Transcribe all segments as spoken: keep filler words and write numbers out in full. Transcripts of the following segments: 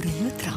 Dobro jutro.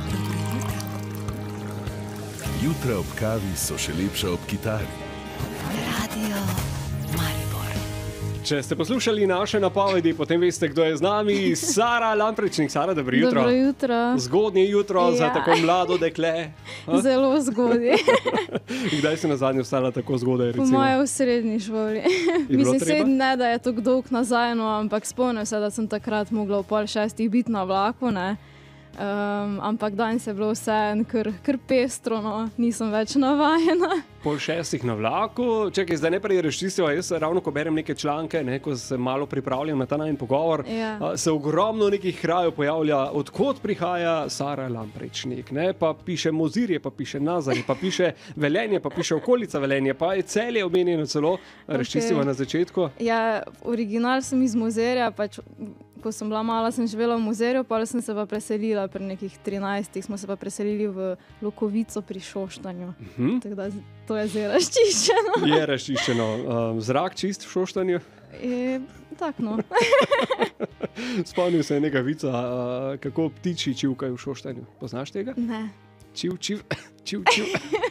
Jutra ob kavi so še lepša ob kitari. Radio Maribor. Če ste poslušali naše napovedi, potem veste, kdo je z nami. Sara Lamprečnik. Sara, dobro jutro. Dobro jutro. Zgodnje jutro Ja. za tako mlado dekle. A? Zelo zgodaj. Kdaj si nazadnje vstala tako zgodaj? Po Recimo? moje v srednji šoli. bilo Mislim, treba? sed ne, da je tako dolg nazaj, no, ampak spomnim se, da sem takrat mogla v pol šestih biti na vlaku, ne. Um, ampak danes je bilo vse kar, kar pestro, no. Nisem več navajena. Pol šestih na vlaku. Čakaj, zdaj ne prej razčistiva. Jaz ravno ko berem neke članke, ne, ko se malo pripravljam na ta najin pogovor, Ja. a, se ogromno nekih krajev pojavlja, odkot prihaja Sara Lamprečnik. Ne? Pa piše Mozirje, pa piše Nazarje, pa piše Velenje, pa piše okolica Velenje, pa je Celje omenjeno celo. Razčistiva Ok. na začetku. Ja, original sem iz Mozirja, pač ko sem bila mala, sem živela v Mozirju, pa sem se pa preselila pri nekih trinajstih, smo se pa preselili v Lokovico pri Šoštanju. Hm? Tako da to je zdaj razčiščeno. Je razčiščeno. Um, zrak čist v Šoštanju. E, tak, no. Spomnil se je neka vica, uh, kako ptiči čivkajo v Šoštanju. Poznaš tega? Ne. Čiv, čiv, čiv, čiv.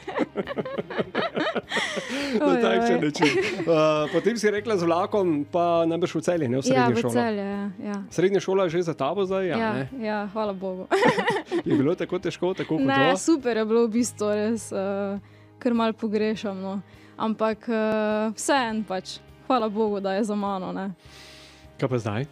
Na Oj, takšen oj. način. Uh, potem si rekla z vlakom, pa najbrž v Celje, ne v Ja, srednjo v šolo. Celje, ja. ja. Srednja šola je že za tabo zdaj, ja, Ja, ne? ja, hvala Bogu. Je bilo tako težko, tako kot Ne, to? super je bilo v bistvu, res, uh, kar mal pogrešam. No. Ampak uh, vseeno pač, hvala Bogu, da je za mano. Ne. Kaj pa zdaj?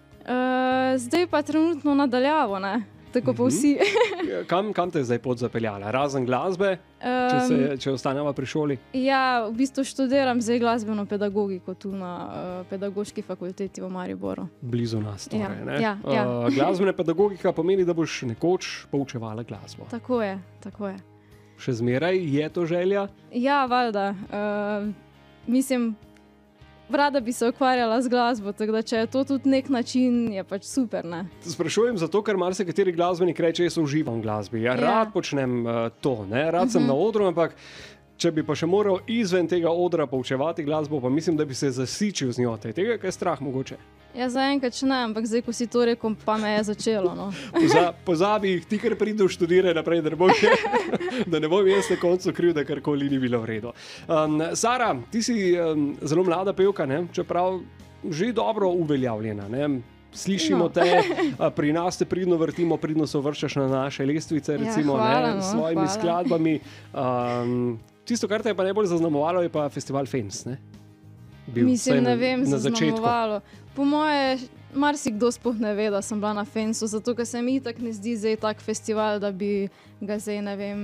Uh, zdaj pa trenutno nadaljavo, ne. Tako pa vsi. Kam, kam te je zdaj pot zapeljala? Razen glasbe, če, se, Um, če ostaneva pri šoli? ja, v bistvu študiram zdaj glasbeno pedagogiko tu na uh, pedagoški fakulteti v Mariboru. Blizu nas. Torej, Ja, ne? ja, ja. Uh, glasbena pedagogika pomeni, da boš nekoč poučevala glasbo. Tako je, tako je. Še zmeraj je to želja? Ja, valjda. Uh, mislim, rada bi se ukvarjala z glasbo, tako da če je to tudi nek način, je pač super, ne? Sprašujem zato, ker marsikateri glasbenik reče, jaz uživam v glasbi. Ja, Ja. rad počnem uh, to, ne? Rad sem na odru, ampak če bi pa še moral izven tega odra poučevati glasbo, pa mislim, da bi se zasičil z njo. Te je tega, kaj je strah mogoče. Ja, zaenkrat še ne, ampak zdaj, ko si to rekel, pa me je začelo, no. Poza, pozabi jih, ti kar prideš študirati naprej, da ne bom, da ne bom jaz na koncu kriv, da karkoli ni bilo v redu. Um, Sara, ti si um, zelo mlada pevka, ne? Čeprav že dobro uveljavljena. Ne? Slišimo No. te, a, pri nas te pridno vrtimo, pridno se uvrščaš na naše lestvice, Ja, recimo, hvala, ne, no, s svojimi hvala. skladbami. Um, tisto, kar te je pa najbolj zaznamovalo, je pa festival Fens. Ne? Bil, vsaj Mislim, ne na, vem, na začetku. zaznamovalo. Po moje, marsikdo sploh ne ve, da sem bila na Fensu, zato ker se mi itak ne zdi zdaj tak festival, da bi ga zdaj, ne vem,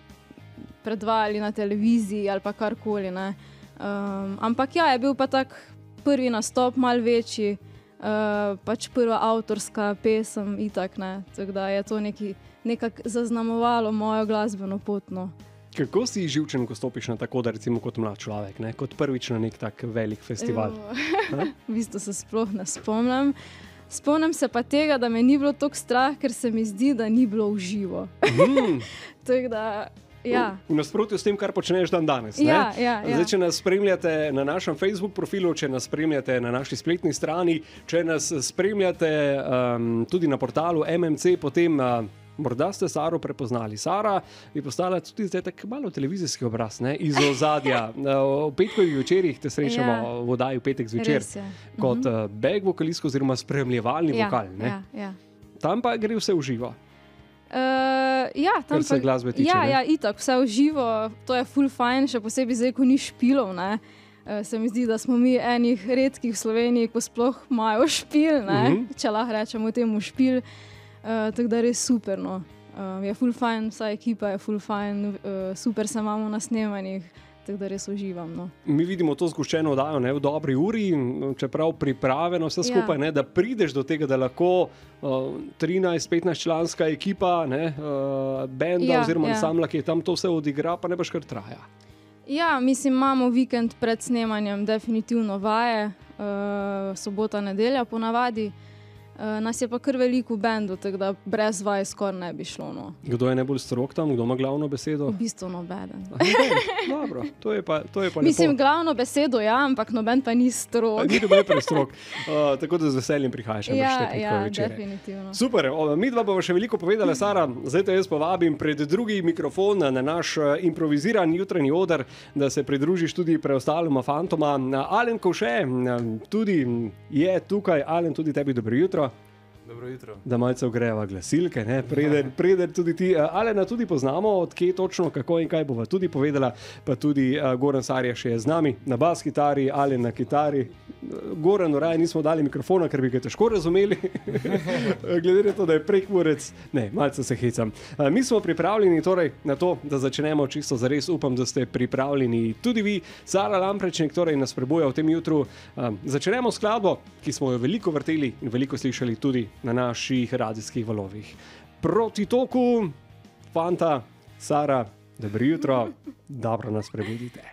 predvajali na televiziji ali pa karkoli, ne. Um, ampak ja, je bil pa tak prvi nastop, mal večji, uh, pač prva avtorska pesem itak, ne. Tako da je to neki, nekako zaznamovalo mojo glasbeno pot, no. Kako si živčen, ko stopiš na tako, da recimo kot mlad človek, ne? Kot prvič na nek tak velik festival? Evo. V bistvu se sploh ne spomnim. Spomnim se pa tega, da me ni bilo toliko strah, ker se mi zdi, da ni bilo v živo. Mm. Tako da, ja. V nasprotju s tem, kar počneš dan danes. Ne? Ja, ja, ja. Zdaj, če nas spremljate na našem Facebook profilu, če nas spremljate na naši spletni strani, če nas spremljate um, tudi na portalu M M C, potem uh, morda ste Saro prepoznali. Sara je postala tudi zdaj tako malo televizijski obraz, ne? Iz ozadja. Uh, v petkovih večerih te srečamo Ja. v oddaji v petek zvečer Res je. kot uh, back vokalist oziroma spremljevalni Ja, vokal. Ne? ja, ja. Tam pa gre vse v živo. Uh, ja, tam Kar se glasbe tiče, Ja, ne? ja, itak, vse v živo, to je ful fajn, še posebej zdaj, ko ni špilov, ne. Uh, se mi zdi, da smo mi enih redkih v Sloveniji, ko sploh imajo špil, ne, Mhm. če lahko rečemo temu špil. Uh, tako da je res super, no. Uh, je ful fajn, vsa ekipa je ful fajn, uh, super se imamo na snemanjih, tako da res uživam, no. Mi vidimo to zgoščeno oddajo, ne, v dobri uri, čeprav pripravljeno vse skupaj, Ja. ne, da prideš do tega, da lahko uh, trinajst petnajst članska ekipa, ne, uh, benda Ja, oziroma ja. ansambla, ki je tam to vse odigra, pa ne baš kar traja. Ja, mislim, imamo vikend pred snemanjem definitivno vaje, uh, sobota, nedelja ponavadi. Uh, nas je pa kar veliko v bendu, tako da brez vaj skoraj ne bi šlo. No. Kdo je najbolj strog tam, kdo ima glavno besedo? V bistvu nobeden. Dobro, to je pa, to je pa Mislim, lepo. glavno besedo ja, ampak noben pa ni strog. Ni dober prestrog, uh, tako da z veseljem prihajaš na Ja, naše ja, večere. definitivno. Super, o, mi dva bomo še veliko povedala, Sara. Zdaj te jaz povabim pred drugi mikrofon na naš uh, improviziran jutranji oder, da se pridružiš tudi preostalima fantoma. Alen Kovše tudi je tukaj. Alen, tudi tebi dobro jutro. Dobro jutro. Da malce ogreva glasilke, ne? Preden, preden tudi ti. Alena tudi poznamo, odkje točno, kako in kaj bova tudi povedala, pa tudi uh, Goran Sarja še je z nami na bas kitari, Alen na kitari. Goran, raje nismo dali mikrofona, ker bi ga težko razumeli, glede na to, da je prekmurec. Ne, malce se hecam. Uh, mi smo pripravljeni torej na to, da začnemo čisto zares. Upam, da ste pripravljeni tudi vi. Sara Lamprečnik torej nas prebuja v tem jutru. Uh, začnemo skladbo, ki smo jo veliko vrteli in veliko slišali tudi na naših radijskih valovih. Proti toku, fanta, Sara, dobro jutro, dobro nas prebudite.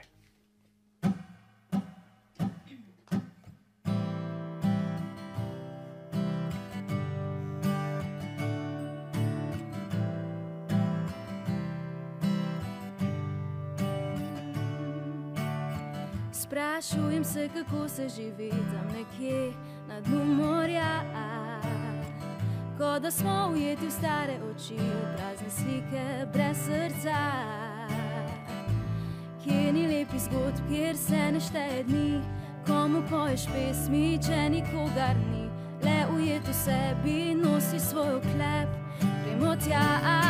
Sprašujem se, kako se živi tam nekje na dnu morja. Ko da smo ujeti v stare oči, v prazne slike brez srca. Kje ni lepih zgodb, kjer se ne šteje dni, komu poješ pesmi, če nikogar ni. Le ujet v sebi, nosi svoj oklep, gremo tja.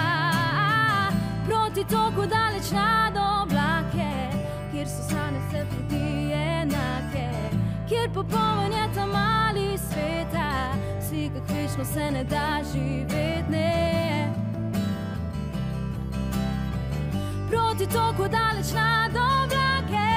Proti toku daleč nad oblake, kjer so sanje vse poti enake, kjer popoln je ta mali sveta, slika večno se ne da živeti, ne. Proti toku daleč nad oblake,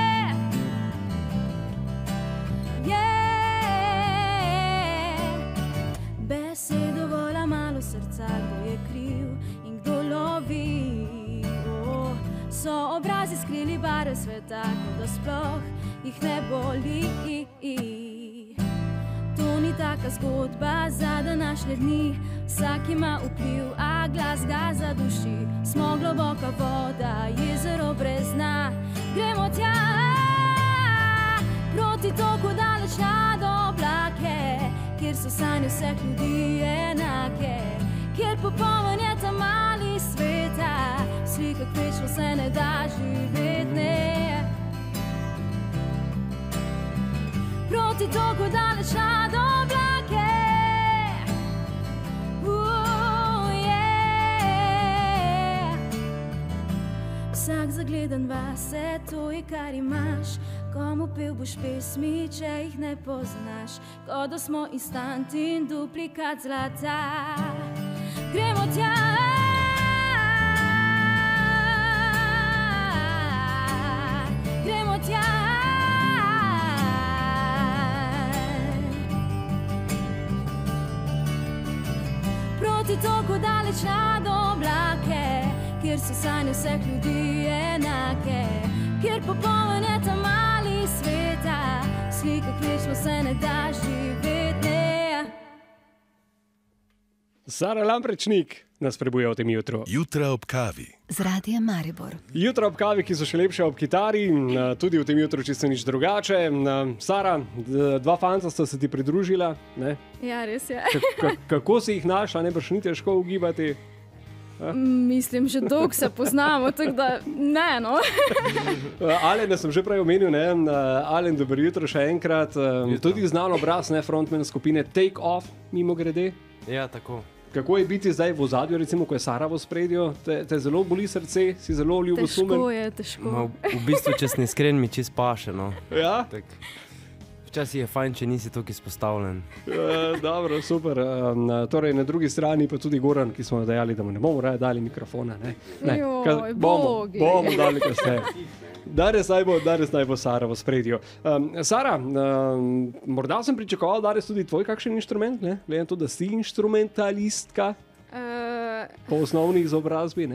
yeah. Besedo vola malo srca, kdo je kriv in kdo lovi. Oh, so obrazi skrili barve sveta, kot da sploh jih ne boli. To ni taka zgodba za današnje dni, vsak ima vpliv, a glas ga zaduši. Smo globoka voda, jezero brez dna, gremo tja. Proti toku daleč nad oblake, kjer so sanje vseh ljudi enake, kjer popoln je ta mali sveta, slika večno se ne da živeti, ne. Proti toku daleč nad oblake, uh, yeah. Vsak zagleden vase, to je kar imaš, komu pel boš pesmi, če jih ne poznaš, kot da smo instant in duplikat zlata. Gremo tja. Gremo tja. Proti toku daleč nad oblake, kjer so sanje vseh ljudi enake, kjer popoln je ta mali sveta, slika večno se ne da živeti, ne. Sara Lamprečnik nas prebuja v tem jutru. Jutra ob kavi. Z Radijem Maribor. Jutra ob kavi, ki so še lepše ob kitari, tudi v tem jutru čisto nič drugače. Sara, dva fanta sta se ti pridružila, ne? Ja, res je. K kako si jih našla, ne brž ni težko ugibati? Mislim, že dolgo se poznamo, tako da ne, no. Alen, sem že prej omenil, ne? Alen, dobro jutro še enkrat. Tudi znan obraz, ne, frontman skupine Take Off, mimo grede. Ja, tako. Kako je biti zdaj v ozadju, recimo, ko je Sara v spredju? Te, te zelo boli srce, si zelo ljubosumen? Težko je, težko. Ma, v bistvu, če sem iskren, mi čist paše, no. Ja? Tak, včasih je fajn, če nisi toliko izpostavljen. E, dobro, super. Um, torej, na drugi strani pa tudi Goran, ki smo dejali, da mu ne bomo raje dali mikrofona. Ne? Ne. Joj, bomo, bogi. bomo dali kasneje. Danes naj bo, danes naj bo Sara v spredju. Um, Sara, um, morda sem pričakoval, da je tudi tvoj kakšen inštrument, ne? Glede na to, da si inštrumentalistka Uh, po osnovni izobrazbi, ne?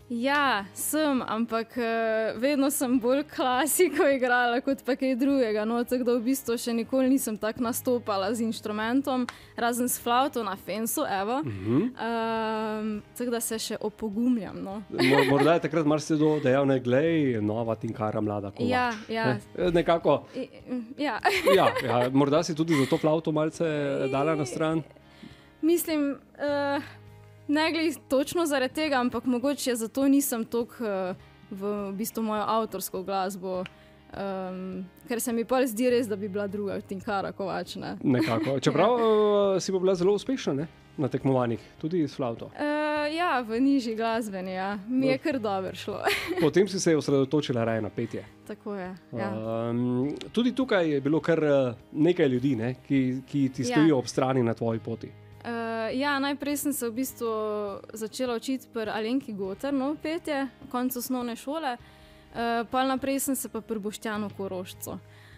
Ja, sem, ampak uh, vedno sem bolj klasiko igrala kot pa kaj drugega. No, tako da v bistvu še nikoli nisem tako nastopala z inštrumentom, razen s flavto na fensu, evo. Uh-huh. Um, tako da se še opogumljam. No. Morda je takrat marsikdo dejal, ne glej, nova Tinkara mlada Kovač. Ja, ja. Ne? Nekako. I, ja. ja, ja. Morda si tudi za to flavto malce dala na stran? Mislim... Uh, Ne glede točno zaradi tega, ampak mogoče zato nisem toliko uh, v, v bistvu mojo avtorsko glasbo, um, ker se mi pa zdi res, da bi bila druga Tinkara Kovač. Ne? Nekako. Čeprav uh, si pa bila zelo uspešna, ne? Na tekmovanjih, tudi s flavto. Uh, ja, v nižji glasbeni, ja. Mi je kar dobro šlo. Potem si se osredotočila raje na petje. Tako je, ja. Um, tudi tukaj je bilo kar uh, nekaj ljudi, ne? ki, ki ti stojijo ja. ob strani na tvoji poti. Uh, ja, najprej sem se v bistvu začela učiti pri Alenki Gotar, no, petje, koncu osnovne šole, uh, pa naprej sem se pa pri Boštjanu Korošcu.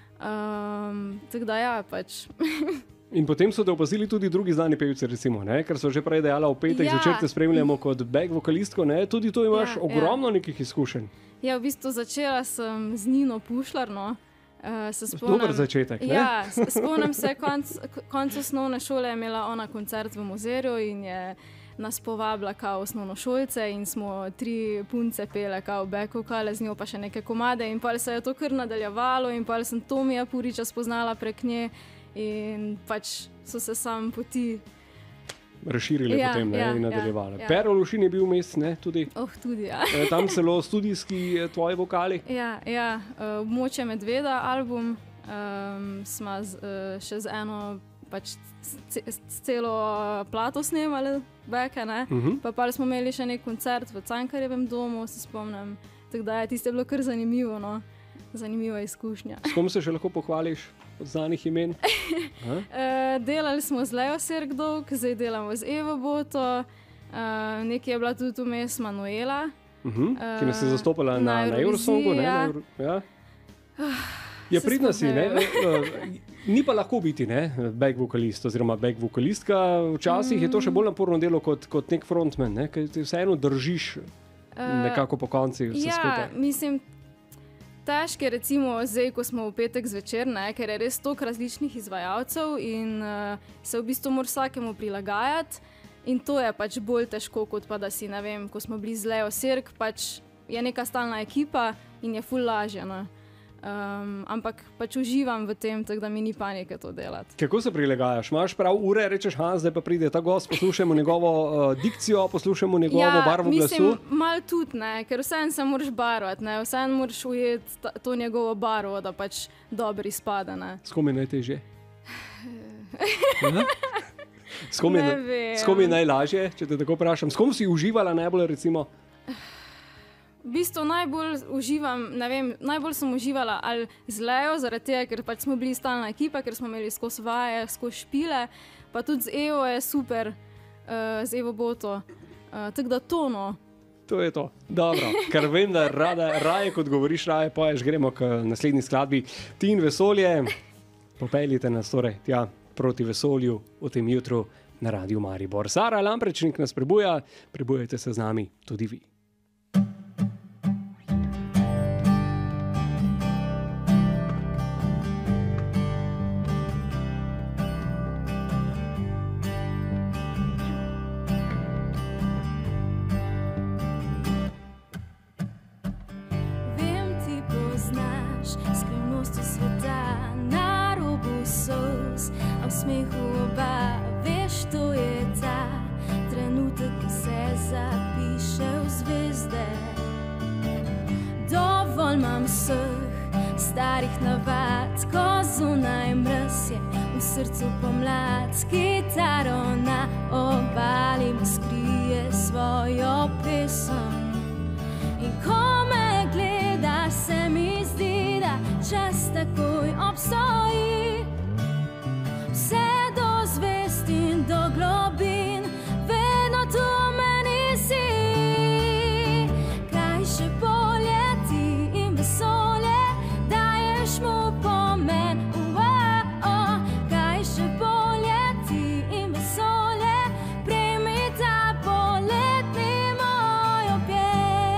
Um, tako da ja, pač. In potem so te opazili tudi drugi znani pevci, recimo, ne? Ker so že prej dejala v petek, ja. Začer te spremljamo kot back vokalistko, ne? Tudi tu imaš ja, ogromno ja. nekih izkušenj. Ja, v bistvu začela sem z Nino Pušlar, no. Uh, spomnim, Dober začetek, ne? Ja, spomnim se, konc, konc osnovne šole je imela ona koncert v Mozirju in je nas povabila kao osnovnošolce in smo tri punce pele kao back vokale, z njo pa še neke komade in pa se je to kar nadaljevalo in pa sem Tomija Puriča spoznala prek nje in pač so se sam poti razširili ja, potem ne, ja, in nadaljevali. Ja, ja. Pero Lušin je bil vmes, ne, tudi? Oh, tudi, ja. Tam celo studijski tvoji vokali? Ja, ja. Območje medveda album um, smo z, uh, še z eno pač c- c- celo plato snemali, beke, ne. Uh-huh. Pa pa smo imeli še nek koncert v Cankarjevem domu, se spomnim. Tako da je tiste bilo kar zanimivo, no. Zanimiva izkušnja. S kom se še lahko pohvališ od znanih imen? uh, delali smo z Leo Sergdolg, zdaj delamo z Evo Boto, uh, nekaj je bila tudi vmes Manuela. Uh-huh. Uh, ki nas je zastopala na, na Eurosongu, ne? Ja. Na Euro, ja. Ja, pridna si, ne? Ni pa lahko biti, ne? Back vokalist oziroma back vokalistka. Včasih mm. je to še bolj naporno delo kot, kot nek frontman, ne? Ker ti vseeno držiš uh, nekako po konci vse ja, skupaj. Ja, mislim, težko je recimo zdaj, ko smo v petek zvečer, ne, ker je res toliko različnih izvajalcev in uh, se v bistvu mora vsakemu prilagajati in to je pač bolj težko, kot pa da si, ne vem, ko smo bili z Leo Serg, pač je neka stalna ekipa in je ful lažje, ne. Um, ampak pač uživam v tem, tako da mi ni panike to delati. Kako se prilagajaš? Imaš prav ure, rečeš, ha, zdaj pa pride ta gost, poslušamo njegovo uh, dikcijo, poslušamo njegovo ja, barvo glasu? Ja, mislim, malo tudi, ne, ker vseeno se moraš barvati, ne, vseeno moraš ujeti ta, to njegovo barvo, da pač dobro izpada, ne. S kom je najtežje? S kom je, s kom je najlažje, če te tako vprašam? S kom si uživala najbolj, recimo? V bistvu najbolj uživam, ne vem, najbolj sem uživala ali z Leo, zaradi tega, ker pač smo bili stalna ekipa, ker smo imeli skozi vaje, skozi špile, pa tudi z Evo je super, uh, z Evo Boto. Uh, tako da to, no. To je to. Dobro, ker vem, da rada, raje kot govoriš, raje poješ, gremo k naslednji skladbi. Ti in vesolje, popeljite nas torej tja proti vesolju v tem jutru na Radiu Maribor. Sara Lamprečnik nas prebuja, prebujajte se z nami tudi vi. Starih navad, ko zunaj mraz je v srcu pomlad, s kitaro na obali mi skrije svojo pesem. In ko me gleda, se mi zdi, da čas takoj obstoji. Vse do zvest in do globin, vedno tu meni si. Kaj še bolje ti in vesolje, mu pomen, uh, oh, kaj še bolje ti in vesolje, prejmi ta poletni moj objekt.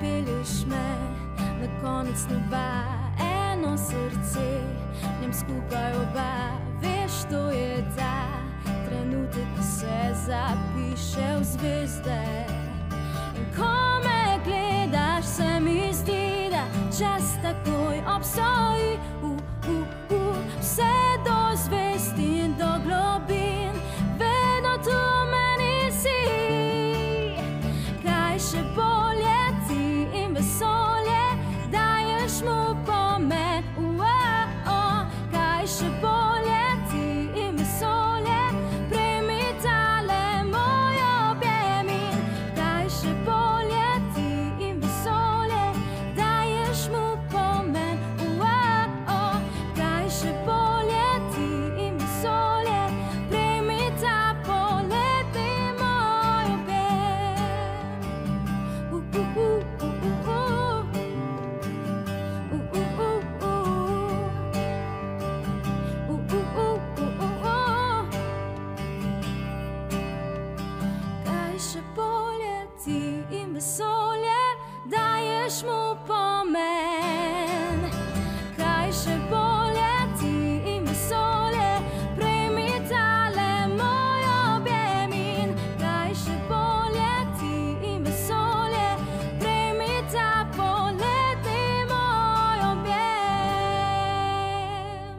pelješ me na konec neba, eno srce, v njem skupaj oba, veš, to je ta trenutek, ki se zapiše v zvezde. In ko me gledaš, se mi zdi, da čas takoj obstoji, uh, uh, uh, vse do zvezd in do globin, vedno tu meni si. Kaj še bolje, ti in vesolje, daješ mu pomen, uh, uh, uh. Kaj še bolje, ti in vesolje, prejmi tale moj objem. In kaj še bolje, ti in vesolje, daješ mu pomen, uh, uh, uh. Kaj še bolje, ti in vesolje, prejmi ta poletni moj objem. Uh, uh, uh, uh, uh, uh. Uh, uh, uh, uh. Uh, uh, uh, uh, uh, uh. Kaj še bolje, ti in vesolje, daješ mu pomen. Kaj še bolje, ti in vesolje, prejmi tale moj objem. In kaj še bolje, ti in vesolje, prejmi ta poletni moj objem.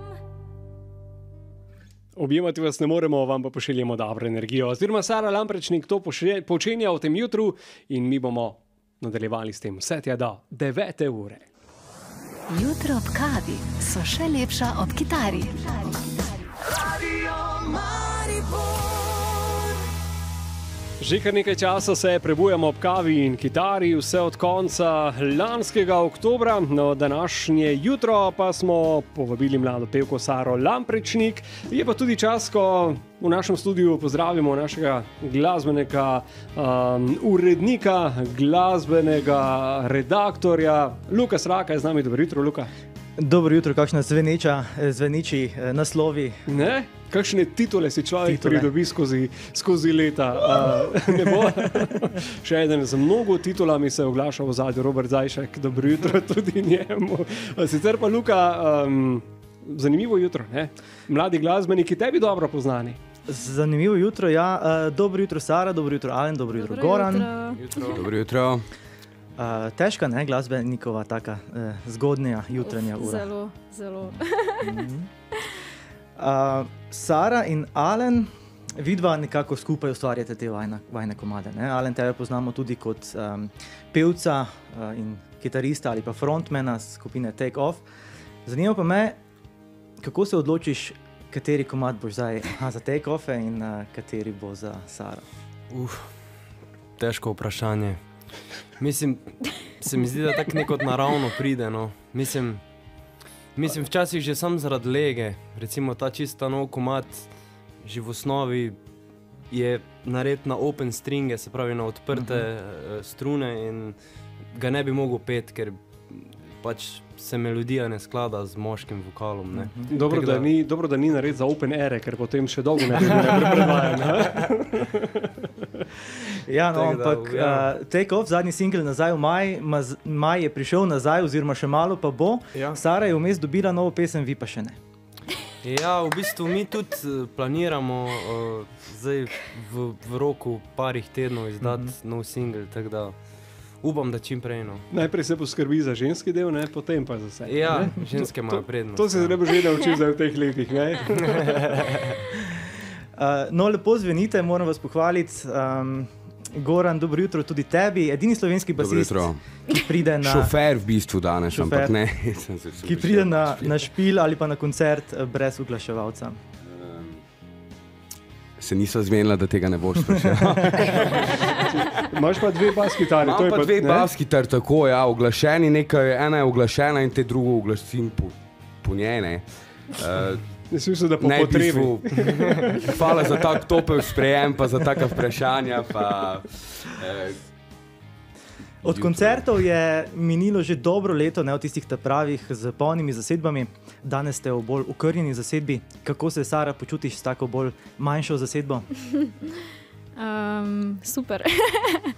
Objemati vas ne moremo, vam pa pošiljamo dobro energijo. Oziroma Sara Lamprečnik to poše- počenja v tem jutru in mi bomo nadaljevali s tem vse tja do devete ure. Jutro ob kavi so še lepša ob kitari. Že kar nekaj časa se prebujamo ob kavi in kitari, vse od konca lanskega oktobra. No, današnje jutro pa smo povabili mlado pevko Saro Lamprečnik. Je pa tudi čas, ko v našem studiu pozdravimo našega glasbenega um, urednika, glasbenega redaktorja. Luka Sraka je z nami. Dobro jutro, Luka. Dobro jutro, kakšna zveneča, zveneči eh, naslovi. Ne? Kakšne titule si človek Titule. pridobi skozi, skozi leta? Uh, ne bo? Še eden z mnogo titulami se oglaša v zadju, Robert Zajšek. Dobro jutro tudi njemu. Sicer pa, Luka, um, zanimivo jutro, ne? Mladi glasbeniki, tebi dobro poznani. Zanimivo jutro, ja. Uh, dobro jutro, Sara, dobro jutro, Alen, dobro jutro, Goran. jutro. Dobro jutro. Uh, težka, ne, glasbenikova taka uh, zgodnja jutranja Uf, ura. Zelo, zelo. Uh, Sara in Alen, vidva nekako skupaj ustvarjate te vajne, vajne komade. Ne? Alen, tebe poznamo tudi kot um, pevca uh, in kitarista ali pa frontmana skupine Take Off. Zanima pa me, kako se odločiš, kateri komad boš zdaj aha, za Take Offe in uh, kateri bo za Saro? Uf, težko vprašanje. Mislim, se mi zdi, da tako nekot naravno pride, no. Mislim, mislim, včasih že sam zaradi lege, recimo ta čista nov komad, že v osnovi je nared na open stringe, se pravi na odprte uh-huh. strune in ga ne bi mogel pet, ker pač se melodija ne sklada z moškim vokalom, ne. Mhm. Dobro, Tako da ni, dobro, da ni nared za open ere, ker potem še dolgo ne bi bilo predvajano. Ja, no, Tako da, ampak ja. uh, Take Off, zadnji singel nazaj v maj, maz, maj je prišel nazaj, oziroma še malo pa bo. Ja. Sara je vmes dobila novo pesem, vi pa še ne. Ja, v bistvu mi tudi eh, planiramo uh, zdaj v, v roku parih tednov izdati mm-hmm. nov singel, tako da upam, da čim prej. No. Najprej se poskrbi za ženski del, ne? Potem pa za vse. Ja, ne? ženske imajo prednost. To se ja. ne bo že naučil zdaj v teh letih. Ne? Uh, no, lepo zvenite, moram vas pohvaliti. Um, Goran, dobro jutro tudi tebi. Edini slovenski basist, ki pride na, Šofer v bistvu danes, Šofer. ampak ne. ki pride na, na špil ali pa na koncert eh, brez uglaševalca. Se niso zmenila, da tega ne boš spraševal. Imaš pa dve bas kitari. Imam pa dve bas kitar, tako, ja, oglašeni nekaj, ena je oglašena in te drugo oglasim po, po njej, ne. Uh, Jaz mislim, da po ne, v potrebi. bistvu, hvala za tak topel sprejem, pa za taka vprašanja, pa... Eh, Od koncertov je minilo že dobro leto, ne, od tistih pravih z polnimi zasedbami. Danes ste v bolj ukrnjeni zasedbi. Kako se, Sara, počutiš s tako bolj manjšo zasedbo? Um, super.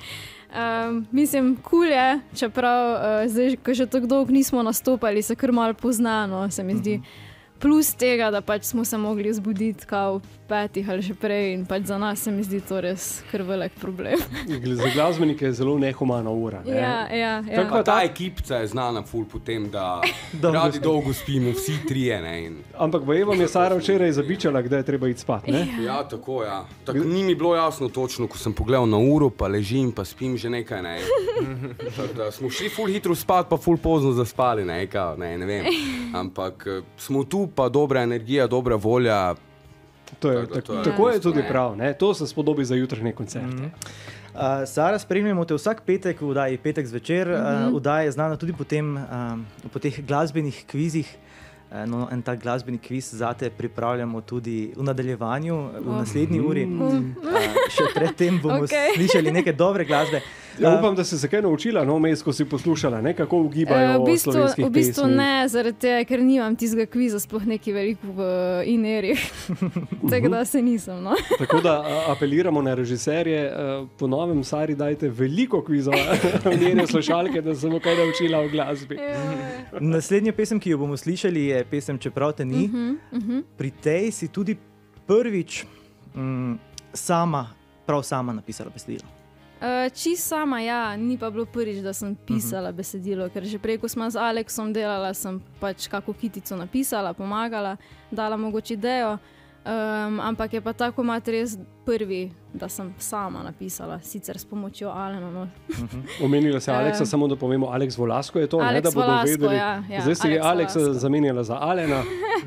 Um, mislim, kul cool je, čeprav uh, zdaj, ko že tako dolgo nismo nastopali, se kar malo poznano, se mi zdi. Uh-huh. Plus tega, da pač smo se mogli zbuditi kao petih ali že prej in pač za nas se mi zdi to res kar velik problem. Za glasbenike je zelo nehumana ura. Ne? Ja, ja, ja. Pa ta ekipca je znana ful po tem, da radi dolgo spimo, vsi trije. Ne? In... Ampak v Evam je Sara včeraj zabičala, kdaj je treba iti spat, ne? Ja, tako, ja. Tak, ni mi bilo jasno točno, ko sem pogledal na uro, pa ležim, pa spim že nekaj, ne. Tak, da smo šli ful hitro spat, pa ful pozno zaspali, ne, kao, ne, ne vem. Ampak smo tu, pa dobra energija, dobra volja. To je, tako, tako, tako je tudi prav, ne? To se spodobi za jutranje koncerte. Mm-hmm. Uh, Sara, spremljamo te vsak petek v oddaji Petek zvečer. Mm-hmm. Uh, oddaja je znana tudi po, tem, uh, po teh glasbenih kvizih. Uh, no, en tak glasbeni kviz zate pripravljamo tudi v nadaljevanju, v naslednji uri. Mm. Uh, še predtem bomo okay. slišali neke dobre glasbe. Ja, upam, da si se kaj naučila, no, mes, ko si poslušala, ne, kako ugibajo uh, v bistvu, slovenskih v bistvu pesmi. Ne, zaradi tega, ker nimam tistega kviza sploh neki veliko v inerih. Tako da se nisem, no. Tako da apeliramo na režiserje, po novem Sari dajte veliko kvizov v njene slušalke, da se bo kaj naučila v glasbi. Naslednja pesem, ki jo bomo slišali, je pesem Čeprav te ni. Uh-huh, uh-huh. Pri tej si tudi prvič um, sama, prav sama napisala besedilo. Uh, čist sama, ja, ni pa bilo prvič, da sem pisala uh-huh. besedilo, ker že prej, ko smo z Aleksom delala, sem pač kako kitico napisala, pomagala, dala mogoče idejo, um, ampak je pa tako mat res prvi, da sem sama napisala, sicer s pomočjo Alena. No. Uh-huh. Omenila se Aleksa, uh, samo da povemo, Aleks Volasko je to, Aleks ne, da bodo Volasko, vedeli. Ja, ja, zdaj si je Aleksa zamenjala za Alena.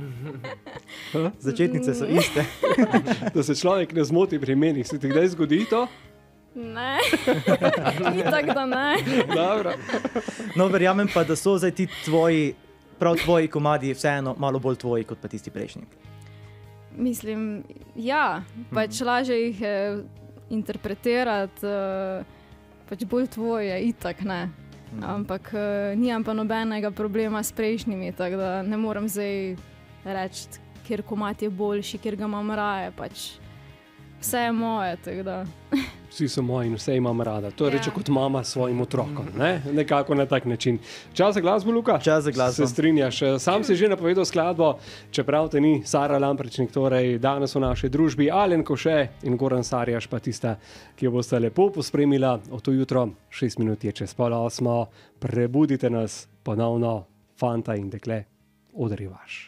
Začetnice so iste. Da se človek ne zmoti pri imenih. Se ti kdaj zgodi to? Ne, ni tako, da ne. Dobro. No, verjamem pa, da so zdaj ti tvoji, prav tvoji komadi vseeno malo bolj tvoji, kot pa tisti prejšnji. Mislim, ja, pač mm. lažje jih je interpretirati, pač bolj tvoje, itak ne. Mm. Ampak nimam pa nobenega problema s prejšnjimi, tako da ne moram zdaj reči, kjer komad je boljši, kjer ga imam raje, pač vse je moje, tako da... Vsi so moji in vse imam rada. To reče ja. Kot mama svojim otrokom. Ne? Nekako na tak način. Čas za glasbo, Luka? Čas za glasbo. Se strinjaš. Sam si že napovedal skladbo, čeprav te ni, Sara Lamprečnik, torej danes v naši družbi, Alen Koše in Goran Sarjaš, pa tista, ki jo boste lepo pospremila od to jutro, šest minut je čez pol osmo. Prebudite nas ponovno, fanta in dekle, oder je vaš.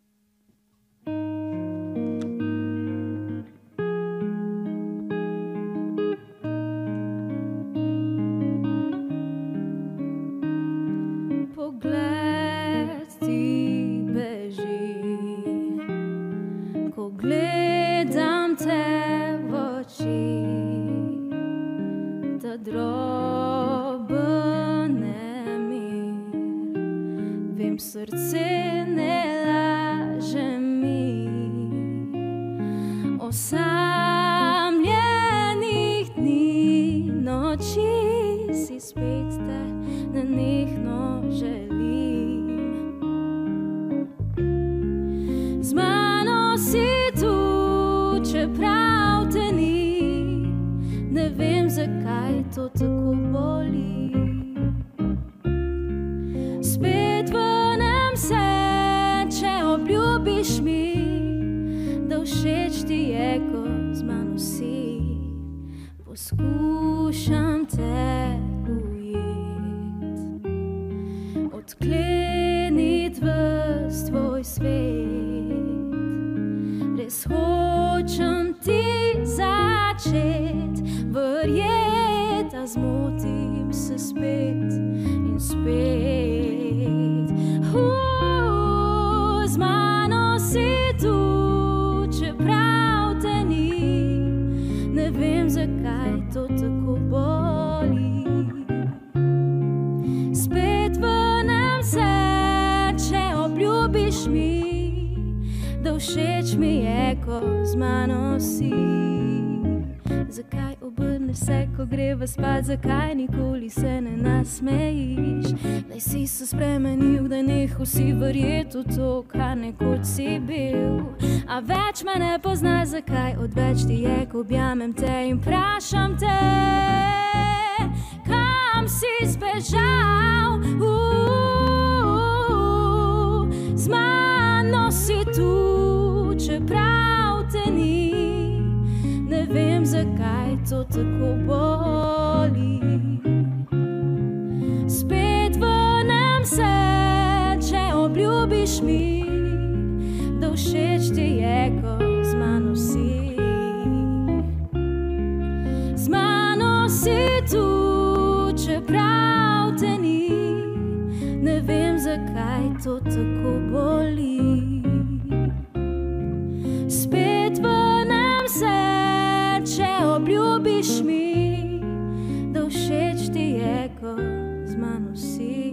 Gledam te v oči, ta droben nemir, vem, srce ne laže mi, osamljenih dni, noči si spet te nenehno želim. Z mano si čeprav te ni, ne vem, zakaj to tako boli. Spet vrnem se, če obljubiš mi, da všeč ti je, ko z mano si. Poskušam te ujet, odklenit ves tvoj svet. Res hočem ti začet verjet, a zmotim se spet in spet. Uh, z mano si tu, čeprav te ni, ne vem, zakaj to tako boli. Spet vrnem se, če obljubiš mi, da všeč mi je, ko z mano si. Zakaj obrneš se, ko greva spat, zakaj nikoli se ne nasmejiš? Daj si se spremenil, da nehal si verjet v to, kar nekoč si bil. A več me ne poznaš, zakaj odveč ti je, ko objamem te in vprašam te, bežal. Uh, z mano si tu, čeprav te ni. Ne vem, zakaj to tako boli. Spet vrnem se, če obljubiš mi, da všeč ti je, ko z mano si. Z mano si tu, čeprav te ni. Ne vem, zakaj to tako boli. Spet vrnem se, če obljubiš mi, da všeč ti je, ko z mano si.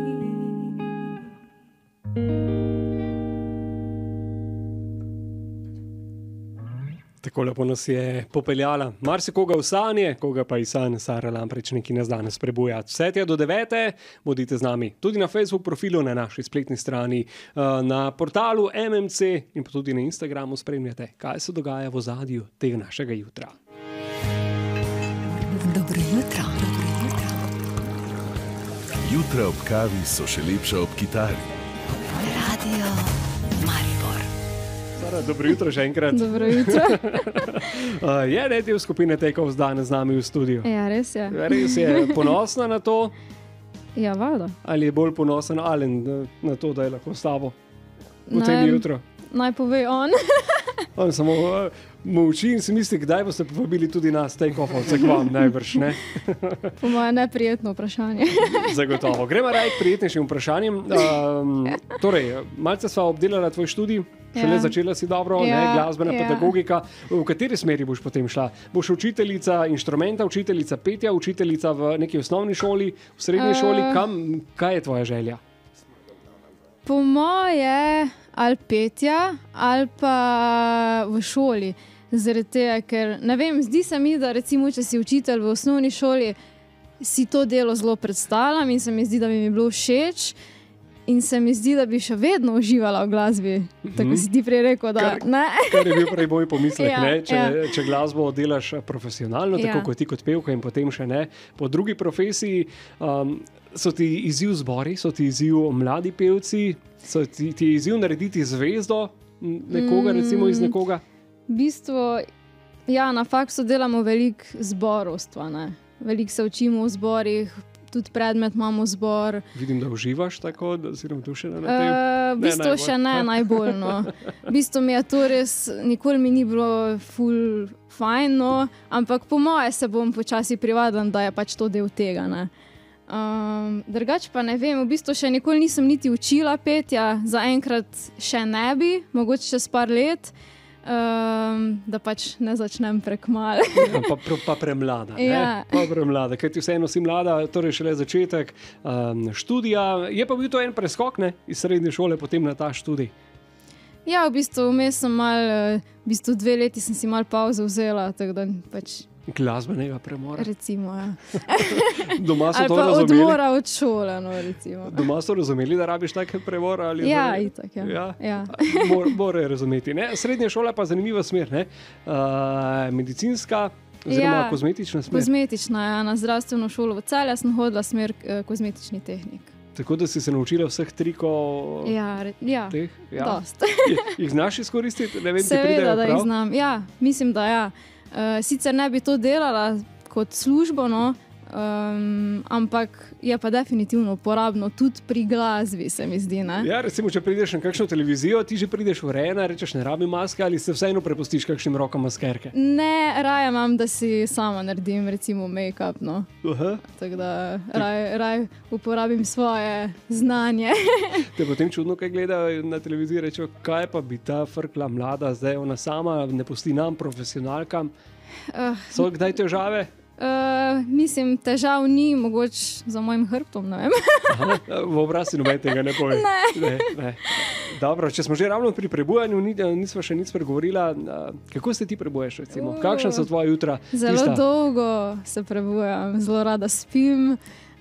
Tako lepo nas je popeljala. Marsikoga v sanje, koga pa i san Sara Lampreč neki nas danes prebuja. Vse tja do devete, bodite z nami. Tudi na Facebook profilu, na naši spletni strani, na portalu M M C in pa tudi na Instagramu spremljate, kaj se dogaja v ozadju tega našega jutra. Dobro jutro. Dobro jutro. Jutra ob kavi so še lepša ob kitari. Radio Maribor. Sara, dobro jutro še enkrat. Dobro jutro. uh, je ne del skupine Takeoffs danes z nami v studiu? Ja, res je. Res je ponosna na to? Ja, valjda. Ali je bolj ponosen Alen na to, da je lahko s tabo v Ne tem vem. jutro? Naj pove on. On samo uh, molči in si misli, kdaj boste povabili tudi nas, Takeoffovce, k vam najbrž, ne? Po moje neprijetno vprašanje. Zagotovo. Gremo raje k prijetnejšim vprašanjem. Um, torej, malce sva obdelala tvoj študij, šele Ja. začela si dobro, Ja, ne, glasbena ja. pedagogika. V kateri smeri boš potem šla? Boš učiteljica inštrumenta, učiteljica petja, učiteljica v neki osnovni šoli, v srednji Eh. šoli? Kam, kaj je tvoja želja? Po moje ali petja, ali pa v šoli. Zaradi tega, ker ne vem, zdi se mi, da recimo, če si učitelj v osnovni šoli, si to delo zelo predstavljam in se mi zdi, da bi mi bilo všeč. In se mi zdi, da bi še vedno uživala v glasbi. Tako si ti prej rekel, da Kar- ne. Kar je bil prej moj pomislek, Ja, ne? Če, ja. če glasbo delaš profesionalno, tako Ja. kot ti kot pevka in potem še ne, po drugi profesiji, um, so ti izziv zbori, so ti izziv mladi pevci, so ti, ti je izziv narediti zvezdo m, nekoga, mm. recimo iz nekoga. V bistvu, ja, na faksu delamo veliko zborovstva. Ne? Veliko se učimo v zborih, tudi predmet imamo zbor. Vidim, da uživaš tako, da si navdušena na tem. Uh, v Ne bistvu najbolj. še ne najbolj. No. V bistvu mi je to res, nikoli mi ni bilo ful fajn, no, ampak po moje se bom počasi privadila, da je pač to del tega. Ne. Um, drugače pa ne vem, v bistvu še nikoli nisem niti učila petja, zaenkrat še ne bi, mogoče čez par let, um, da pač ne začnem prekmalo. Ja, pa, pa, pa premlada. ne? Ja. Pa premlada, ker ti vseeno si mlada, torej šele začetek um, študija. Je pa bil to en preskok, ne, iz srednje šole potem na ta študij. Ja, v bistvu vmes sem mal, v bistvu dve leti sem si mal pauzo vzela, tako da pač Glasbenega premora. recimo, ja. Doma so Ali to pa razumeli. odmora od šole, no, recimo. Doma so razumeli, da rabiš take premor? Ali Ja, da- itak, ja. Ja. Ja. Mor, morajo razumeti. Ne? Srednja šola pa zanimiva smer. Ne? Uh, medicinska oziroma Ja, kozmetična smer. Kozmetična, ja, na zdravstveno šolo v Celju sem hodila smer eh, kozmetični tehnik. Tako da si se naučila vseh trikov Ja, re, ja, teh. Ja. dost. Jih- Jih znaš izkoristiti? Ne vem, ti Seveda, pridejo da jih prav? znam. Ja, mislim, da ja. Uh, sicer ne bi to delala kot službo, no, um, ampak je pa definitivno uporabno tudi pri glasbi, se mi zdi. Ne? Ja, recimo, če prideš na kakšno televizijo, ti že prideš urejena, rečeš, ne rabi maske ali se vseeno prepustiš kakšnim rokom maskerke. Ne, raje imam, da si sama naredim, recimo, make-up. No. Aha. Tako da raje raj uporabim svoje znanje. Te potem čudno, kaj gledajo na televiziji, rečejo, kaj pa bi ta frkla mlada, zdaj ona sama, ne pusti nam, profesionalkam. Uh, So kdaj težave? uh, mislim, težav ni, mogoče za mojim hrbtom. Ne vem. Aha, v obraz noben tega ne pove. Ne. Ne, ne. Dobro, če smo že ravno pri prebujanju, ni- nismo še nič pregovorila. a, Kako se ti prebuješ? Recimo? Kakšna so tvoja jutra? Zelo tista? dolgo se prebujam, zelo rada spim.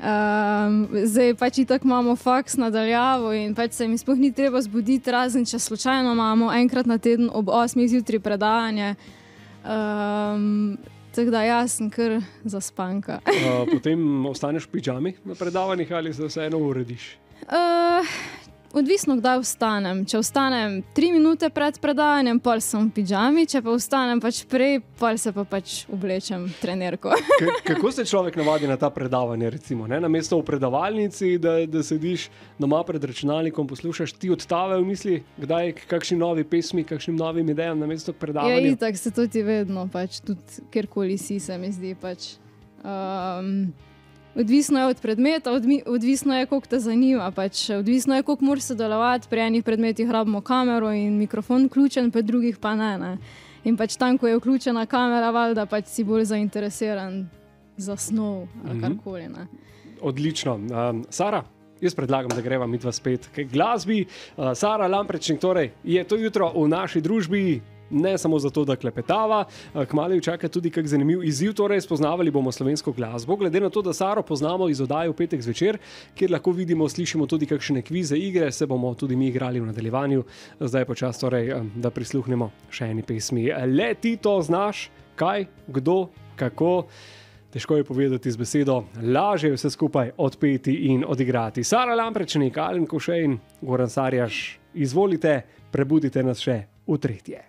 Um, zdaj pač itak imamo faks nadaljavo in pač se mi sploh ni treba zbuditi, razen če slučajno imamo enkrat na teden ob osmih zjutraj predavanje. Um, Tako da jaz sem kar zaspanka. Uh, potem ostaneš v pidžami na predavanjih ali se vseeno urediš? Uh, odvisno, kdaj vstanem. Če vstanem tri minute pred predavanjem, pol sem v pidžami, če pa vstanem pač prej, pol se pa pač oblečem trenerko. K- kako se človek navadi na ta predavanje, recimo, ne? Namesto v predavalnici, da, da sediš doma pred računalnikom, poslušaš ti odstave v misli, kdaj kakšni novi pesmi, kakšnim novim idejam namesto Ja, predavanja? itak se to ti vedno, pač tudi kjerkoli si, se mi zdi. Pač. Um, odvisno je od predmeta, odmi, odvisno je, koliko te zanima. Pač. Odvisno je, koliko moraš sodelovati. Pri enih predmetih rabimo kamero in mikrofon vključen, pri drugih pa ne. ne. In pač tam, ko je vključena kamera, valjda pač si bolj zainteresiran za snov ali Mhm. karkoli. Ne. Odlično. Um, Sara, jaz predlagam, da greva midva spet k glasbi. Uh, Sara Lamprečnik torej je to jutro v naši družbi. Ne samo zato, da klepetava, kmalu čaka tudi kak zanimiv izziv, torej spoznavali bomo slovensko glasbo. Glede na to, da Saro poznamo iz oddaje v petek zvečer, kjer lahko vidimo, slišimo tudi kakšne kvize igre, se bomo tudi mi igrali v nadaljevanju. Zdaj pa čas torej, da prisluhnemo še eni pesmi. Le ti to znaš, kaj, kdo, kako. Težko je povedati z besedo, lažje je vse skupaj odpeti in odigrati. Sara Lamprečnik, Alen Košej in Goran Sarjaš, izvolite, prebudite nas še v tretje.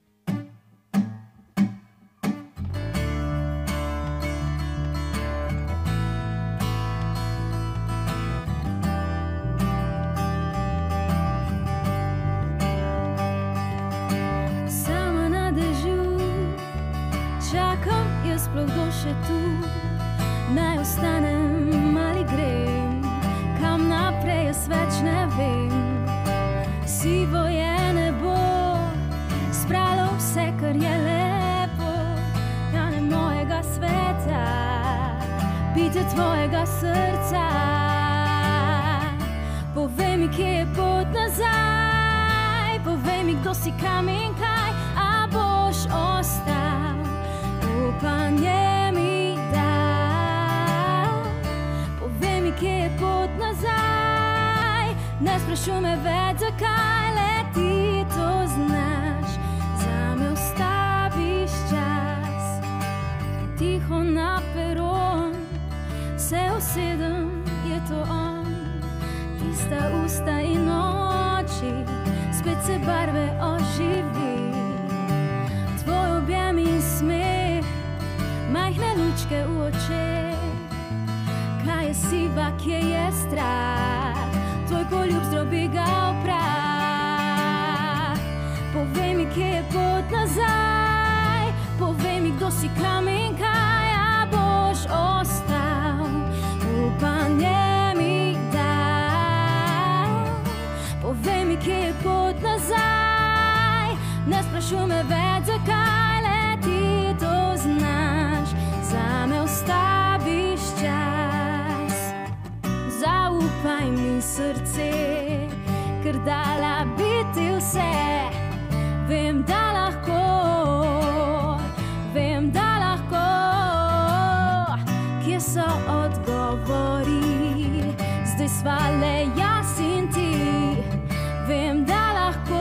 Sama na dežju, čakam, je sploh kdo še tu. Naj ostanem ali grem, kam naprej jaz več ne vem. Sivo je nebo, spralo vse, kar je lepo. Ja, ne mojega sveta, bitje tvojega srca. Povej mi, kje je pot nazaj, povej mi, kdo si, kam in kaj, a boš ostal, upanje mi dal. Povej mi, kje je pot nazaj, ne sprašuj me več, zakaj, le ti to znaš, zame ustaviš čas. Tiho na peron se usedem, je to on, tista usta in oči, spet se barve oživi. Tvoj objem in smeh, majhne lučke v očeh. Kaj je siva, kje je strah, tvoj poljub zdrobi ga v prah. Povej mi, kje je pot nazaj, povej mi, kdo si, kam in kaj, a boš ostal, upanje mi dal. Povej mi, kje je pot nazaj, ne sprašuj me več, zakaj, le ti to znaš, zame ustaviš čas. Zaupaj mi srce, ker dala bi ti vse. Vem, da lahko, vem, da lahko. Kje so odgovori, zdaj sva le jaz in ti. Vem, da lahko,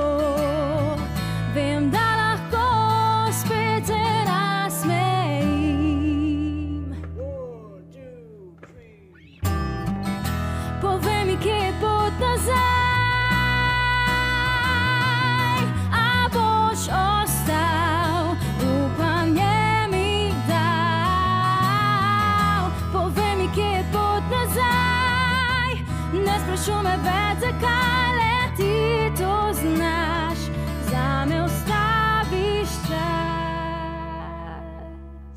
vem, da lahko spet se nasmejim. Povej mi, kje je pot nazaj, a boš ostal, upanje mi dal. Povej mi, kje je pot nazaj, ne sprašuj me več, zakaj, le ti to znaš, zame ustaviš čas.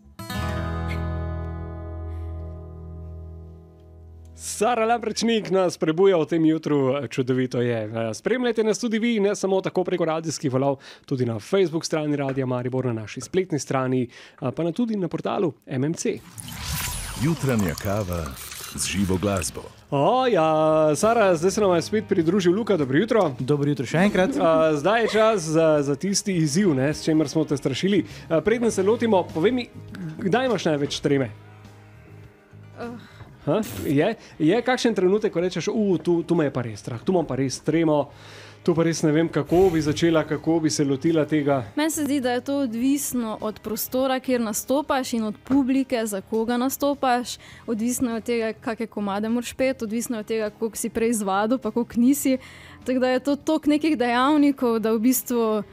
Sara Lamprečnik nas prebuja v tem jutru, čudovito je. Spremljajte nas tudi vi, ne samo tako preko radijskih valov, tudi na Facebook strani Radia Maribor, na naši spletni strani, pa na tudi na portalu M M C. Jutranja kava z živo glasbo. O, ja, Sara, zdaj se nam je spet pridružil Luka, dobro jutro. Dobro jutro še enkrat. A, zdaj je čas za, za tisti izziv, ne, s čemer smo te strašili. A, preden se lotimo, povej mi, kdaj imaš največ treme? Ha? Je, je kakšen trenutek, ko rečeš, uh, tu, tu me je pa res strah, tu imam pa res tremo, To pa res ne vem, kako bi začela, kako bi se lotila tega. Meni se zdi, da je to odvisno od prostora, kjer nastopaš in od publike, za koga nastopaš. Odvisno je od tega, kakšne komade moraš peti, odvisno je od tega, koliko si prej izvadil, pa koliko nisi. Tako da je to toliko nekih dejavnikov, da v bistvu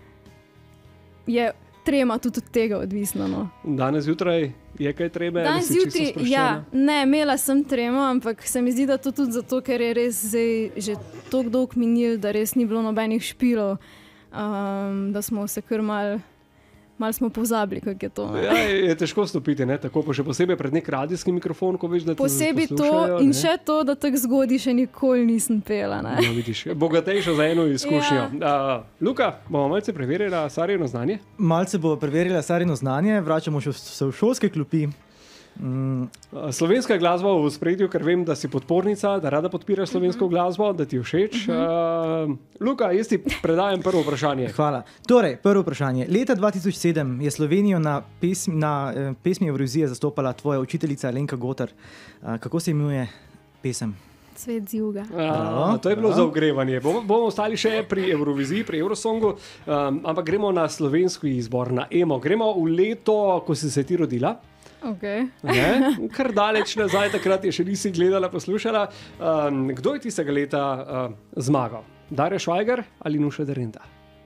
je trema tudi od tega odvisno. No. Danes zjutraj je kaj treba? Danes zjutraj, ja, ne, imela sem tremo, ampak se mi zdi, da to tudi zato, ker je res zdaj že toliko dolg minil, da res ni bilo nobenih špilov, um, da smo se kar mal, mal smo pozabili, kako je to. Ja, je, je težko stopiti, ne? Tako pa še posebej pred nek radijski mikrofon, ko veš, da te posebej to poslušajo, in ne? še to, da tako zgodaj še nikoli nisem pela. Ne? No, vidiš, bogatejša za eno izkušnjo. Ja. Uh, Luka, bomo malce preverila Sarino znanje? Malce bo preverila Sarino znanje, vračamo še se v šolske klopi. Mm. Slovenska glasba v ospredju, ker vem, da si podpornica, da rada podpiraš slovensko glasbo, da ti je všeč. Uh, Luka, jaz ti predajam prvo vprašanje. Hvala. Torej, prvo vprašanje. Leta dva tisoč sedem je Slovenijo na pesmi, na, eh, pesmi Evrovizije zastopala tvoja učiteljica Alenka Gotar. Uh, kako se imenuje pesem? Svet z juga. A, to je bilo za ogrevanje. Bomo, bomo ostali še pri Evroviziji, pri Eurosongu, um, ampak gremo na slovenski izbor, na Emo. Gremo v leto, ko si se ti rodila. Okay. Ne? Kar daleč nazaj, takrat je še nisi gledala, poslušala. Um, kdo je tistega leta uh, zmagal? Darja Švajger ali Nuša Derenda?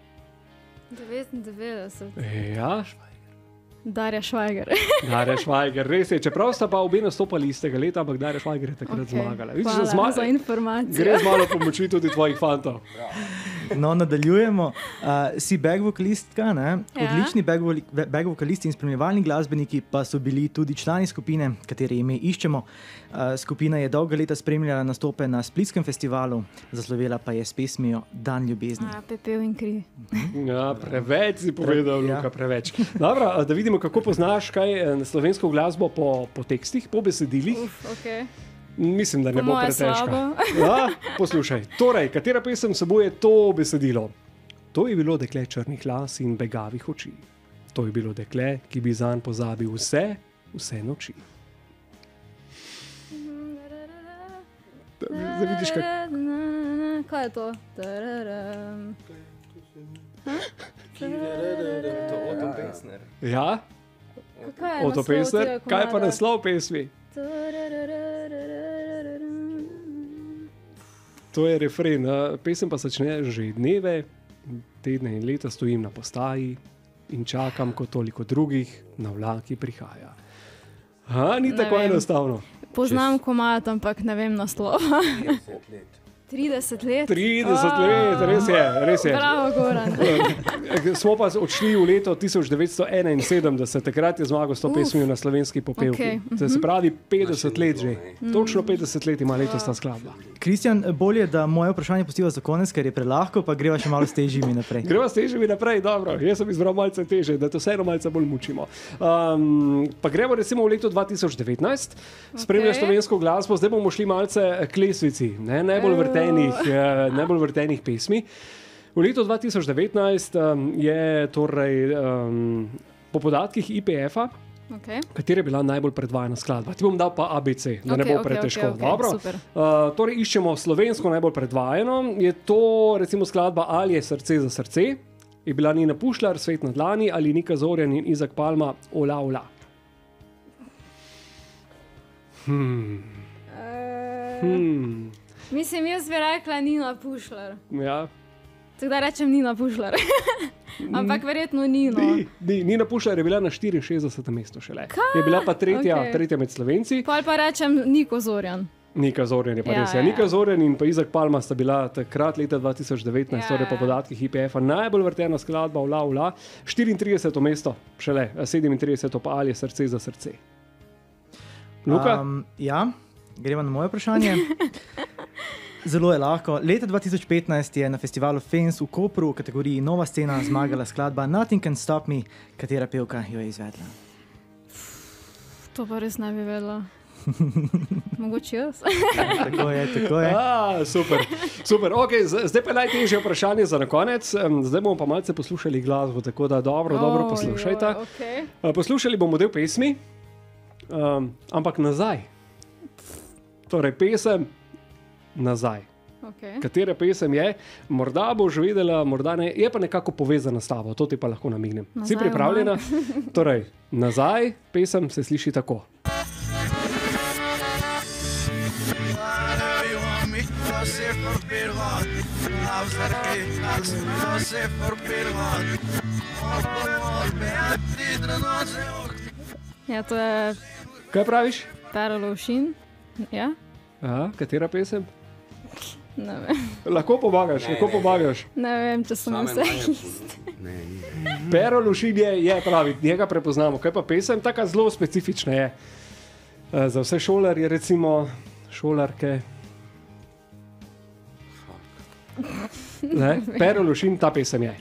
devetindevetdeset. Ja, Darja Švajger. Darja Švajger, res je. Čeprav sta pa obe nastopali istega leta, ampak Darja Švajger je takrat Okay. zmagala. Hvala zma za informacijo. Gre z malo pomoči tudi tvojih fantov. No, nadaljujemo. Uh, si back vokalistka, ne? Ja. Odlični back, vo back vokalisti in spremljevalni glasbeniki pa so bili tudi člani skupine, katere ime iščemo. Uh, skupina je dolga leta spremljala nastope na Splitskem festivalu, zaslovela pa je s pesmijo Dan ljubezni. A, pepel in kri. Ja, preveč si povedal, Ja. Luka, preveč. Dobro, da vidimo, kako poznaš kaj eh, slovensko glasbo po, po tekstih, po besedilih. Uf, okay. Mislim, da ne Po bo moje pretežka. slabo. Ja, poslušaj, torej, katera pesem sebuje to besedilo? To je bilo dekle črnih las in begavih oči. To je bilo dekle, ki bi zanj pozabil vse, vse noči. Zdaj vidiš, kak... Kaj je to? Tararam. Otto Pestner. Ja, Kaj je Otto naslov Pestner, tega kaj pa komada? naslov pesmi? To je refren, a pesem pa začne že dneve, tedne in leta stojim na postaji in čakam, kot toliko drugih, na vlak, ki prihaja. Ha, ni Ne tako vem. enostavno. Poznam komad, ampak ne vem naslova. trideset let? trideset let, res je, res je. Bravo, Goran. Smo pa odšli v leto tisoč devetsto enainsedemdeset, takrat je zmagal s to pesmijo na slovenski popevki. Okej, Okay. Se pravi petdeset let že. Točno petdeset let ima letos ta skladba. Kristjan, bolje, da moje vprašanje pustiva za konec, ker je prelahko, pa greva še malo s težjimi naprej. Greva s težjimi naprej, dobro. Jaz sem izbral malce teže, da to vseeno malce bolj mučimo. Um, pa gremo recimo v leto dva tisoč devetnajst, spremljaš Okej. slovensko glasbo, zdaj bomo šli malce k lestvici, ne? najbolj vrtenih, eh, najbolj vrtenih pesmi. V letu dva tisoč devetnajst um, je torej um, po podatkih I P F-a, Okay. katera je bila najbolj predvajana skladba. Ti bom dal pa A B C, da ne Okej, bo okej, pretežko. okej, okej, Dobro? super. Uh, torej iščemo slovensko najbolj predvajano. Je to recimo skladba Ali je srce za srce, je bila Nina Pušlar, Svet na dlani ali Nika Zorjan in Izak Palma, Ola, ola. Hmm. Hmm. Mislim, jaz bi rekla Nina Pušlar. Ja. Tako da rečem Nina Pušlar. Ampak verjetno Nino. Ni, ni, Nina Pušlar je bila na štiriinšestdesetem mestu šele. Je bila pa tretja, Okej. tretja med Slovenci. Pol pa rečem Niko Zorjan. Nika Zorjan je pa Ja, res. Ja, ja, Nika ja. Zorjan in pa Izak Palma sta bila takrat leta dva tisoč devetnajst, Ja, torej po ja. podatkih I P F-a, najbolj vrtena skladba Ola, ola. štiriintrideseto mesto šele, sedemintrideseto pa Ali je srce za srce. Luka? Um, ja, gremo na moje vprašanje. Zelo je lahko. Leta dva tisoč petnajst je na festivalu Fens v Kopru v kategoriji Nova scena zmagala skladba Nothing Can Stop Me, katera pevka jo je izvedla. To pa res ne bi vedela. Mogoče jaz. Tako je, tako je. A, super, super. Okay, z- zdaj pa najtežje vprašanje za na konec. Em, Zdaj bomo pa malce poslušali glasbo, tako da dobro, dobro Oj, poslušajte. oj, okej. Uh, Poslušali bomo del pesmi, um, ampak nazaj. Torej, pesem nazaj. Okay. Katere pesem je, morda boš vedela, morda ne, je pa nekako povezana s tabo, to ti pa lahko namignem. Nazaj Si pripravljena? Torej, nazaj, pesem se sliši tako. Ja, to je Kaj praviš? Paralovšin. Ja? Aha, katera pesem? Ne vem. Lahko pomagaš, Ne, lahko ne, pomagaš. Ne vem, če sem Same vse. manje- Ne, ni. Pero Lušin je, je pravi, njega prepoznamo. Kaj pa pesem, taka zelo specifična je. E, za vse šolarje, recimo šolarke. Ne? Pero Lušin, ta pesem je.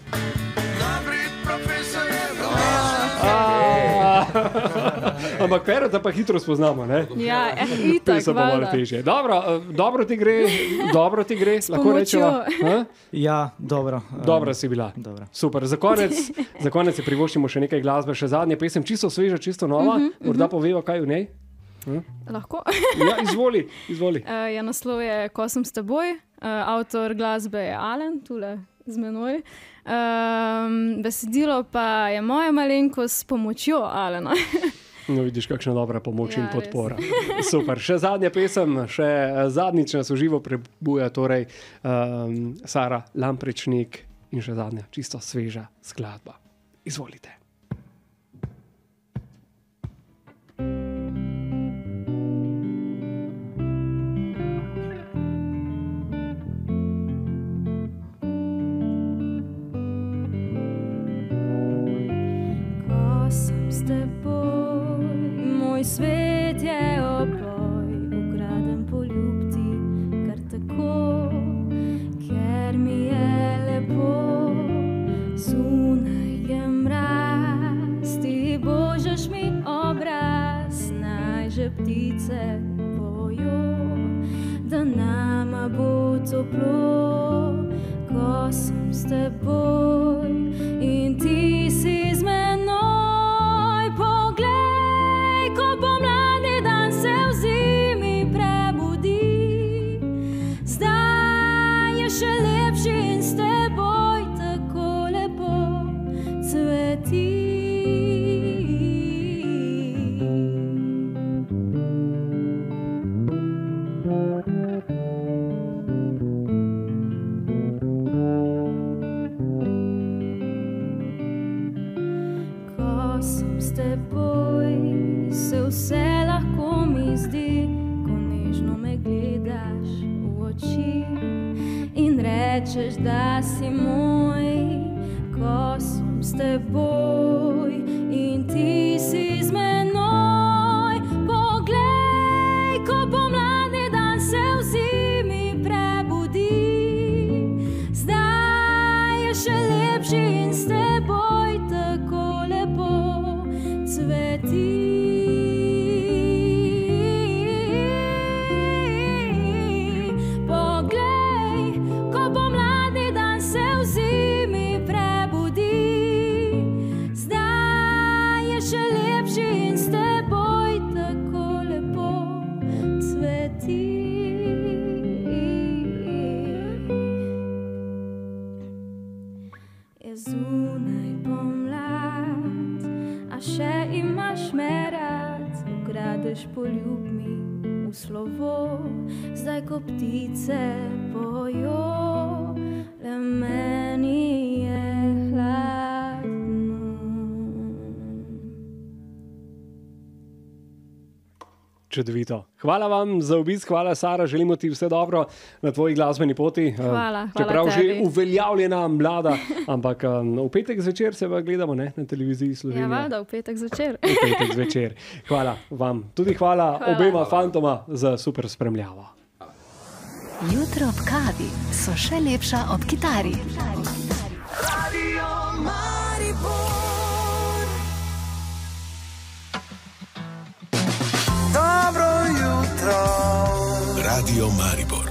Ampak Pero, da pa hitro spoznamo, ne? Ja, eh, itak, Pesem pa malo valjda. težje. Dobro, eh, dobro ti gre, dobro ti gre, lahko pomočjo. rečemo. Ha? Ja, dobro. Dobra si bila. Dobro. Super, za konec, za konec si privoščimo še nekaj glasbe, še zadnje pesem, čisto sveža, čisto nova. Morda poveva, kaj v njej. Lahko. Ja, izvoli, izvoli. Uh, ja, naslov je Ko sem s teboj, uh, avtor glasbe je Alen, tule z menoj. Um, besedilo pa je moja malenkost s pomočjo Alena. No, vidiš, kakšna dobra pomoč Ja, in res. podpora. Super, še zadnja pesem, še eh, zadnjič nas v živo prebuja, torej um, Sara Lamprečnik in še zadnja, čisto sveža skladba. Izvolite. Ko sem s teboj, moj svet je oboj, ukraden poljubti, kar tako, ker mi je lepo. Zunaj je mraz, ti božaš mi obraz, naj že ptice pojo, da nama bo toplo. Ko sem s teboj in ti si z menoj, poglej, ko pomladni dan se v zimi prebudi. Zdaj je še lepši in s teboj tako lepo cveti. Ko sem s teboj, se vse lahko mi zdi, ko nežno me gledaš v oči in rečeš, da si moj. Ko sem s teboj in ti si z menoj, poglej, ko pomladni dan se v zimi prebudi. Zdaj je še lepši in s teboj tako lepo cveti. Poglej, ko pomladni dan se v zimi prebudi. Zdaj je še lepši in s teboj tako lepo cveti. Je zunaj pomlad, a še imaš me rad, ukradeš poljub mi v slovo. Zdaj, ko ptice pojo, le meni je hladno. Čudovito. Hvala vam za obisk, hvala Sara, želimo ti vse dobro na tvoji glasbeni poti. Eh, Hvala, hvala Čeprav že tebi. uveljavljena mlada, ampak um, v petek zvečer se pa gledamo, ne, na televiziji Ja, Slovenija. valjda, v petek zvečer. V petek zvečer. Hvala vam. Tudi hvala, Hvala. obema fantoma za super spremljavo. Jutro ob kavi so še lepša ob kitari. Radio Maribor.